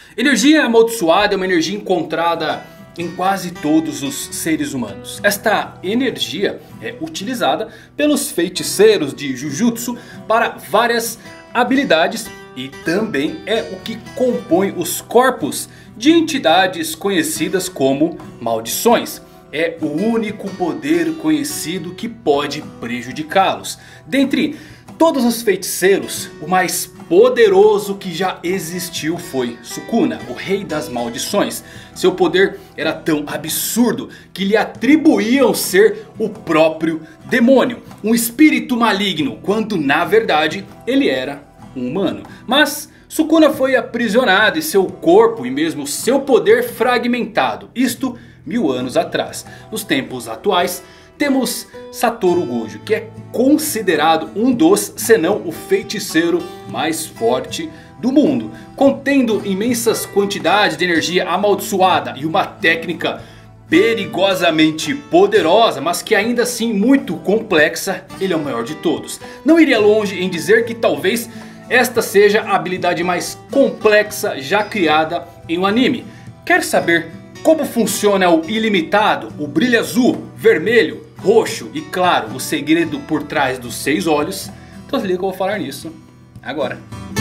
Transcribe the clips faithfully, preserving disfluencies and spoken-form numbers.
Energia amaldiçoada é uma energia encontrada em quase todos os seres humanos. Esta energia é utilizada pelos feiticeiros de Jujutsu para várias habilidades e também é o que compõe os corpos de entidades conhecidas como maldições. É o único poder conhecido que pode prejudicá-los. Dentre todos os feiticeiros, o mais poderoso que já existiu foi Sukuna, o rei das maldições. Seu poder era tão absurdo que lhe atribuíam ser o próprio demônio, um espírito maligno, quando na verdade ele era um humano. Mas Sukuna foi aprisionado e seu corpo e mesmo seu poder fragmentado. Isto mil anos atrás. Nos tempos atuais temos Satoru Gojo, que é considerado um dos, se não o feiticeiro mais forte do mundo. Contendo imensas quantidades de energia amaldiçoada e uma técnica perigosamente poderosa, mas que ainda assim muito complexa, ele é o maior de todos. Não iria longe em dizer que talvez esta seja a habilidade mais complexa já criada em um anime. Quer saber como funciona o ilimitado, o brilho azul, vermelho, roxo e claro, o segredo por trás dos seis olhos? Então se liga que eu vou falar nisso agora.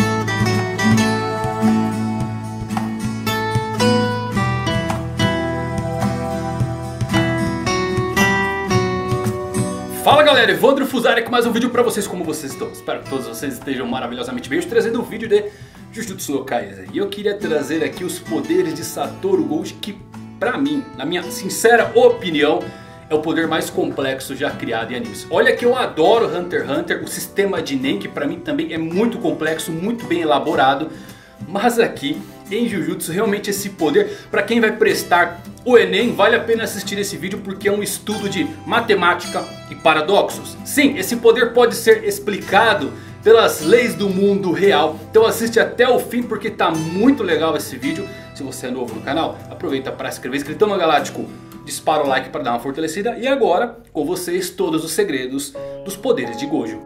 Fala galera, Evandro Fusari aqui com mais um vídeo pra vocês. Como vocês estão? Espero que todos vocês estejam maravilhosamente bem. Estou trazendo um vídeo de Jujutsu no Kaisen. E eu queria trazer aqui os poderes de Satoru Gojo, que pra mim, na minha sincera opinião, é o poder mais complexo já criado em animes. Olha que eu adoro Hunter x Hunter, o sistema de Nen, que pra mim também é muito complexo, muito bem elaborado. Mas aqui em Jujutsu realmente esse poder, pra quem vai prestar o Enem, vale a pena assistir esse vídeo porque é um estudo de matemática e paradoxos. Sim, esse poder pode ser explicado pelas leis do mundo real. Então assiste até o fim porque tá muito legal esse vídeo. Se você é novo no canal, aproveita para se inscrever. Escritama Galáctico, dispara o like para dar uma fortalecida. E agora, com vocês, todos os segredos dos poderes de Gojo.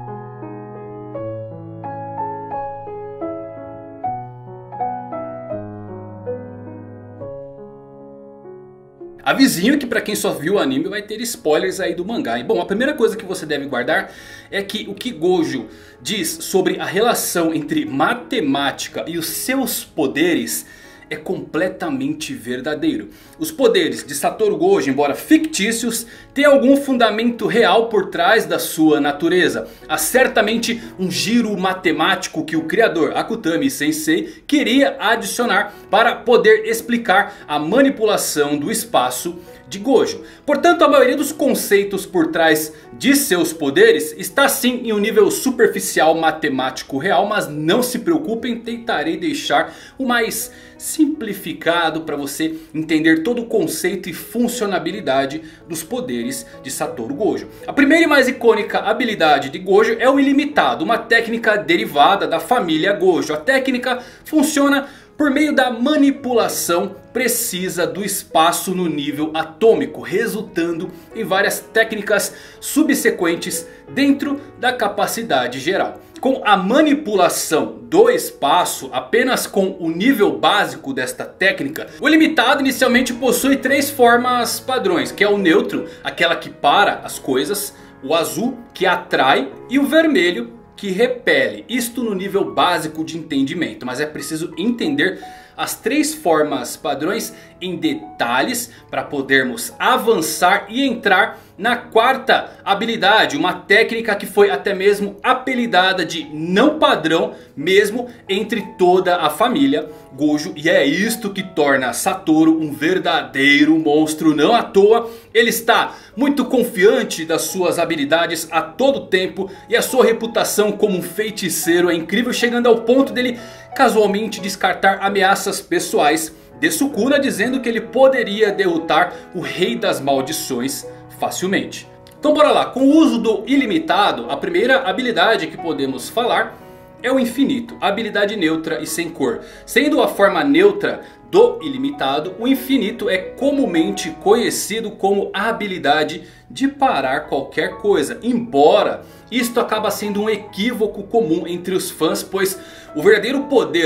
Avisinho que pra quem só viu o anime vai ter spoilers aí do mangá. E bom, a primeira coisa que você deve guardar é que o que Gojo diz sobre a relação entre matemática e os seus poderes é completamente verdadeiro. Os poderes de Satoru Gojo, embora fictícios, têm algum fundamento real por trás da sua natureza. Há certamente um giro matemático que o criador Akutami Sensei queria adicionar para poder explicar a manipulação do espaço de Gojo. Portanto, a maioria dos conceitos por trás de seus poderes está sim em um nível superficial matemático real. Mas não se preocupem, tentarei deixar o mais simplificado para você entender todo o conceito e funcionalidade dos poderes de Satoru Gojo. A primeira e mais icônica habilidade de Gojo é o ilimitado, uma técnica derivada da família Gojo. A técnica funciona por meio da manipulação precisa do espaço no nível atômico, resultando em várias técnicas subsequentes dentro da capacidade geral. Com a manipulação do espaço, apenas com o nível básico desta técnica, o ilimitado inicialmente possui três formas padrões, que é o neutro, aquela que para as coisas, o azul, que atrai, e o vermelho, que repele. Isto no nível básico de entendimento, mas é preciso entender as três formas padrões em detalhes para podermos avançar e entrar na quarta habilidade, uma técnica que foi até mesmo apelidada de não padrão mesmo entre toda a família Gojo. E é isto que torna Satoru um verdadeiro monstro. Não à toa ele está muito confiante das suas habilidades a todo tempo. E a sua reputação como um feiticeiro é incrível, chegando ao ponto dele casualmente descartar ameaças pessoais de Sukuna, dizendo que ele poderia derrotar o rei das maldições facilmente. Então bora lá, com o uso do ilimitado, a primeira habilidade que podemos falar é o infinito, a habilidade neutra e sem cor. Sendo a forma neutra do ilimitado, o infinito é comumente conhecido como a habilidade de parar qualquer coisa. Embora isto acaba sendo um equívoco comum entre os fãs, pois o verdadeiro poder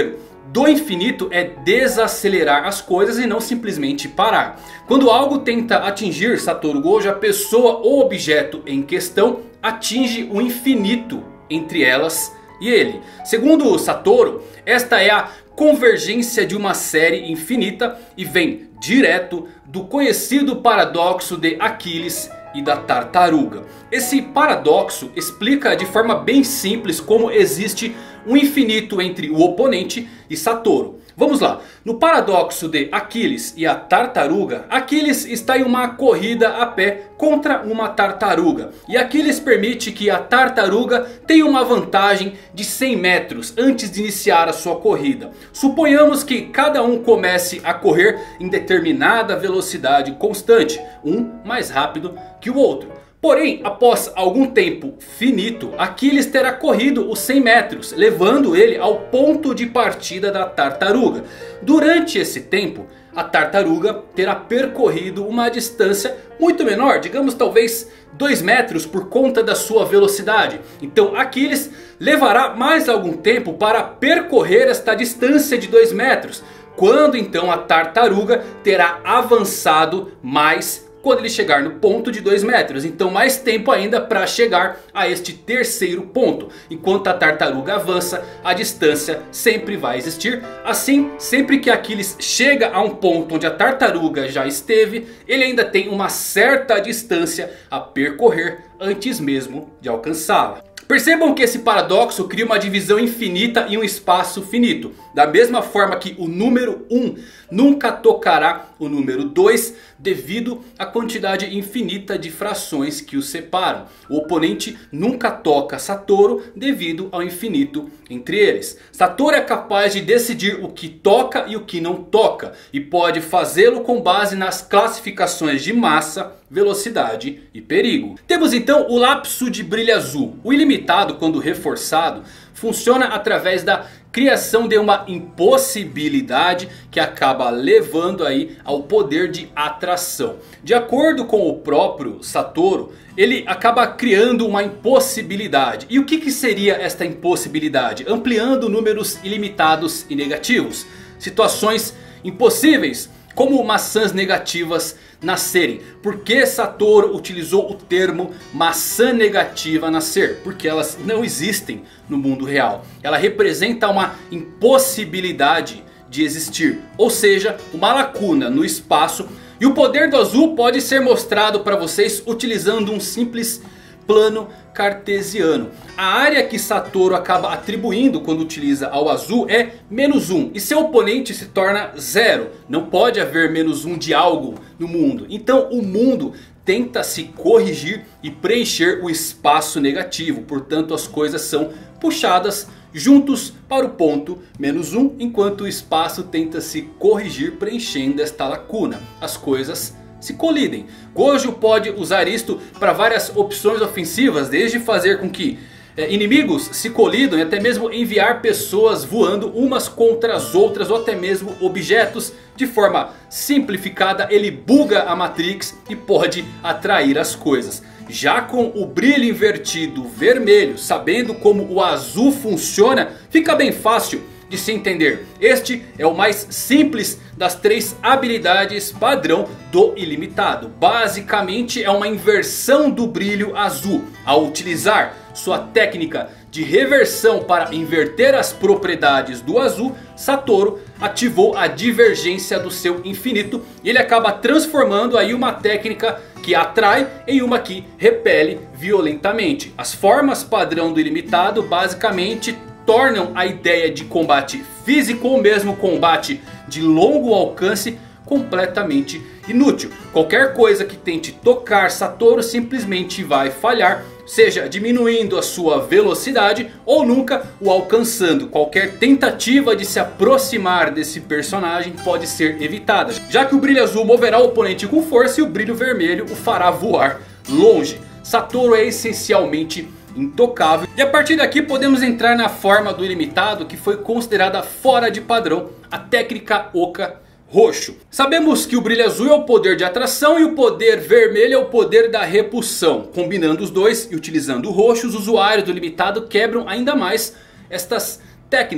do infinito é desacelerar as coisas e não simplesmente parar. Quando algo tenta atingir Satoru Gojo, a pessoa ou objeto em questão atinge o infinito entre elas e ele. Segundo Satoru, esta é a convergência de uma série infinita e vem direto do conhecido paradoxo de Aquiles e da tartaruga. Esse paradoxo explica de forma bem simples como existe um infinito entre o oponente e Satoru. Vamos lá, no paradoxo de Aquiles e a tartaruga, Aquiles está em uma corrida a pé contra uma tartaruga. E Aquiles permite que a tartaruga tenha uma vantagem de cem metros antes de iniciar a sua corrida. Suponhamos que cada um comece a correr em determinada velocidade constante, um mais rápido que o outro. Porém, após algum tempo finito, Aquiles terá corrido os cem metros, levando ele ao ponto de partida da tartaruga. Durante esse tempo, a tartaruga terá percorrido uma distância muito menor, digamos talvez dois metros por conta da sua velocidade. Então Aquiles levará mais algum tempo para percorrer esta distância de dois metros. Quando então a tartaruga terá avançado mais quando ele chegar no ponto de dois metros. Então mais tempo ainda para chegar a este terceiro ponto. Enquanto a tartaruga avança, a distância sempre vai existir. Assim, sempre que Aquiles chega a um ponto onde a tartaruga já esteve, ele ainda tem uma certa distância a percorrer antes mesmo de alcançá-la. Percebam que esse paradoxo cria uma divisão infinita e um espaço finito. Da mesma forma que o número um nunca tocará o número dois devido à quantidade infinita de frações que os separam. O oponente nunca toca Satoru devido ao infinito entre eles. Satoru é capaz de decidir o que toca e o que não toca. E pode fazê-lo com base nas classificações de massa, velocidade e perigo. Temos então o lapso de brilho azul. O ilimitado, quando reforçado, funciona através da criação de uma impossibilidade que acaba levando aí ao poder de atração. De acordo com o próprio Satoru, ele acaba criando uma impossibilidade. E o que, que seria esta impossibilidade? Ampliando números ilimitados e negativos. Situações impossíveis, como maçãs negativas nascerem. Por que Satoru utilizou o termo maçã negativa nascer? Porque elas não existem no mundo real. Ela representa uma impossibilidade de existir. Ou seja, uma lacuna no espaço. E o poder do azul pode ser mostrado para vocês utilizando um simples plano cartesiano. A área que Satoru acaba atribuindo quando utiliza ao azul é menos um. E seu oponente se torna zero. Não pode haver menos um de algo no mundo. Então o mundo tenta se corrigir e preencher o espaço negativo. Portanto, as coisas são puxadas juntos para o ponto menos um. Enquanto o espaço tenta se corrigir preenchendo esta lacuna. As coisas se colidem. Gojo pode usar isto para várias opções ofensivas. Desde fazer com que é, inimigos se colidam e até mesmo enviar pessoas voando umas contra as outras. Ou até mesmo objetos. De forma simplificada, ele buga a Matrix e pode atrair as coisas. Já com o brilho invertido vermelho, sabendo como o azul funciona, fica bem fácil de se entender. Este é o mais simples das três habilidades padrão do ilimitado. Basicamente é uma inversão do brilho azul. Ao utilizar sua técnica de reversão para inverter as propriedades do azul, Satoru ativou a divergência do seu infinito. E ele acaba transformando aí uma técnica que atrai em uma que repele violentamente. As formas padrão do ilimitado basicamente tornam a ideia de combate físico ou mesmo combate de longo alcance completamente inútil. Qualquer coisa que tente tocar Satoru simplesmente vai falhar, seja diminuindo a sua velocidade ou nunca o alcançando. Qualquer tentativa de se aproximar desse personagem pode ser evitada, já que o brilho azul moverá o oponente com força e o brilho vermelho o fará voar longe. Satoru é essencialmente intocável. E a partir daqui podemos entrar na forma do ilimitado que foi considerada fora de padrão, a técnica Oka roxo. Sabemos que o brilho azul é o poder de atração e o poder vermelho é o poder da repulsão. Combinando os dois e utilizando o roxo, os usuários do ilimitado quebram ainda mais estas técnicas.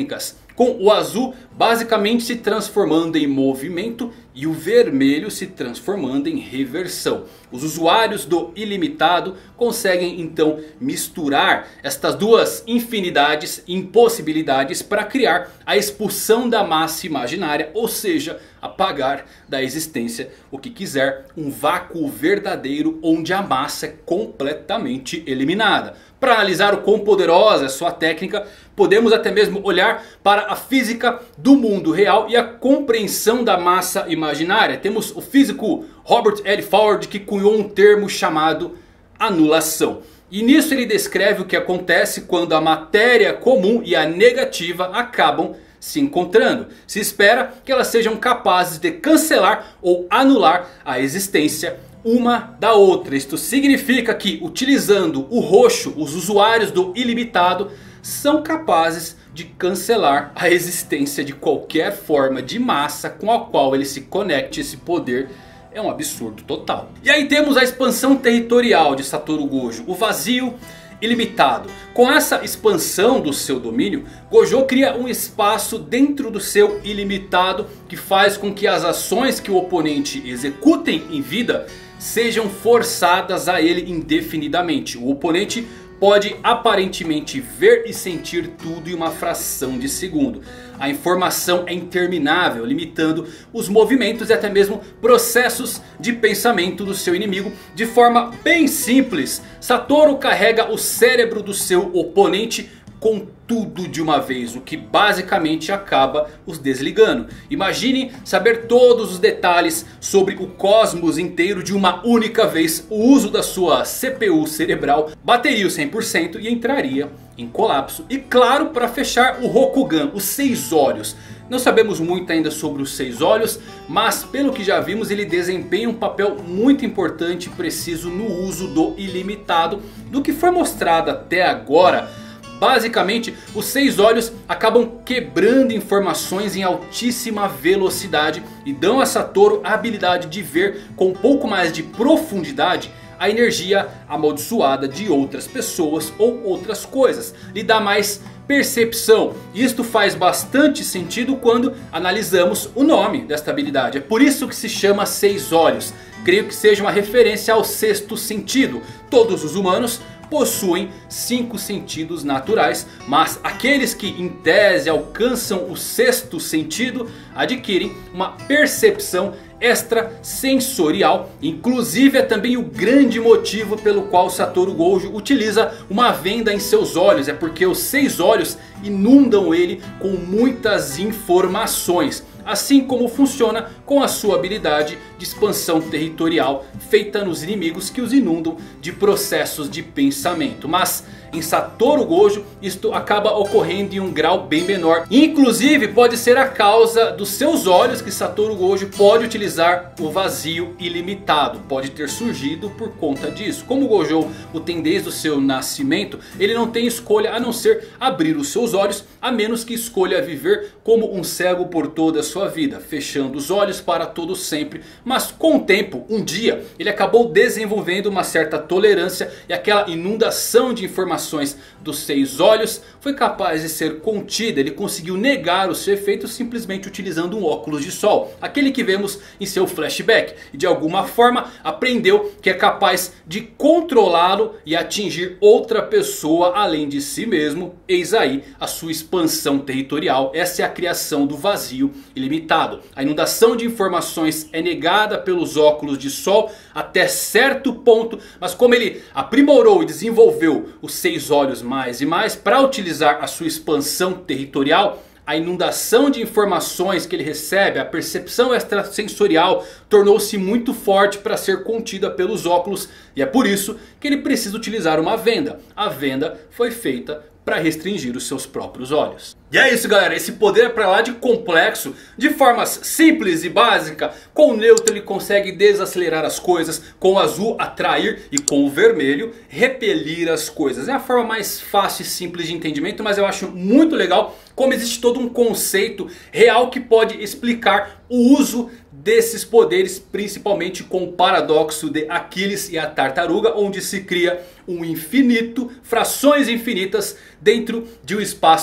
com o azul basicamente se transformando em movimento e o vermelho se transformando em reversão. Os usuários do ilimitado conseguem então misturar estas duas infinidades, impossibilidades, para criar a expulsão da massa imaginária, ou seja, apagar da existência o que quiser, um vácuo verdadeiro onde a massa é completamente eliminada. Para analisar o quão poderosa é sua técnica, podemos até mesmo olhar para a física do mundo real e a compreensão da massa imaginária. Temos o físico Robert L. Ford, que cunhou um termo chamado anulação. E nisso ele descreve o que acontece quando a matéria comum e a negativa acabam se encontrando. Se espera que elas sejam capazes de cancelar ou anular a existência uma da outra. Isto significa que, utilizando o roxo, os usuários do ilimitado são capazes de cancelar a existência de qualquer forma de massa com a qual ele se conecte. Esse poder é um absurdo total. E aí temos a expansão territorial de Satoru Gojo, o vazio ilimitado. Com essa expansão do seu domínio, Gojo cria um espaço dentro do seu ilimitado que faz com que as ações que o oponente executem em vida sejam forçadas a ele indefinidamente. O oponente pode aparentemente ver e sentir tudo em uma fração de segundo. A informação é interminável, limitando os movimentos e até mesmo processos de pensamento do seu inimigo de forma bem simples. Satoru carrega o cérebro do seu oponente com tudo de uma vez, o que basicamente acaba os desligando. Imagine saber todos os detalhes sobre o cosmos inteiro de uma única vez. O uso da sua C P U cerebral bateria o cem por cento e entraria em colapso. E claro, para fechar, o Rokugan, os seis olhos. Não sabemos muito ainda sobre os seis olhos, mas pelo que já vimos ele desempenha um papel muito importante e preciso no uso do ilimitado. Do que foi mostrado até agora, basicamente, os seis olhos acabam quebrando informações em altíssima velocidade e dão a Satoru a habilidade de ver com um pouco mais de profundidade a energia amaldiçoada de outras pessoas ou outras coisas. Lhe dá mais percepção. Isto faz bastante sentido quando analisamos o nome desta habilidade. É por isso que se chama seis olhos. Creio que seja uma referência ao sexto sentido. Todos os humanos possuem cinco sentidos naturais, mas aqueles que em tese alcançam o sexto sentido adquirem uma percepção extrasensorial. Inclusive é também o grande motivo pelo qual Satoru Gojo utiliza uma venda em seus olhos. É porque os seis olhos inundam ele com muitas informações. Assim como funciona com a sua habilidade de expansão territorial feita nos inimigos que os inundam de processos de pensamento. Mas em Satoru Gojo isto acaba ocorrendo em um grau bem menor. Inclusive pode ser a causa dos seus olhos que Satoru Gojo pode utilizar o vazio ilimitado. Pode ter surgido por conta disso. Como o Gojo o tem desde o seu nascimento, ele não tem escolha a não ser abrir os seus olhos. A menos que escolha viver como um cego por toda a sua vida, fechando os olhos para todo sempre. Mas com o tempo, um dia, ele acabou desenvolvendo uma certa tolerância e aquela inundação de informações dos seis olhos foi capaz de ser contida. Ele conseguiu negar o seu efeito simplesmente utilizando um óculos de sol, aquele que vemos em seu flashback, e de alguma forma aprendeu que é capaz de controlá-lo e atingir outra pessoa além de si mesmo. Eis aí a sua expansão territorial. Essa é a criação do vazio ilimitado. A inundação de informações é negada pelos óculos de sol até certo ponto, mas como ele aprimorou e desenvolveu os seis olhos mais e mais para utilizar a sua expansão territorial, a inundação de informações que ele recebe, a percepção extrasensorial tornou-se muito forte para ser contida pelos óculos. E é por isso que ele precisa utilizar uma venda. A venda foi feita para restringir os seus próprios olhos. E é isso, galera, esse poder é pra lá de complexo. De formas simples e básica, com o neutro ele consegue desacelerar as coisas, com o azul atrair e com o vermelho repelir as coisas. É a forma mais fácil e simples de entendimento, mas eu acho muito legal como existe todo um conceito real que pode explicar o uso desses poderes, principalmente com o paradoxo de Aquiles e a tartaruga, onde se cria um infinito, frações infinitas dentro de um espaço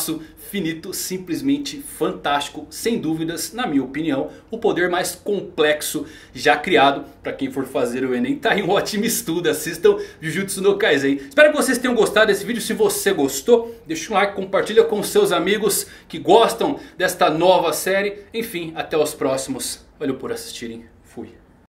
infinito, simplesmente fantástico, sem dúvidas, na minha opinião, o poder mais complexo já criado. Para quem for fazer o Enem, tá aí um ótimo estudo, assistam Jujutsu no Kaisen. Espero que vocês tenham gostado desse vídeo. Se você gostou, deixa um like, compartilha com seus amigos que gostam desta nova série. Enfim, até os próximos. Valeu por assistirem.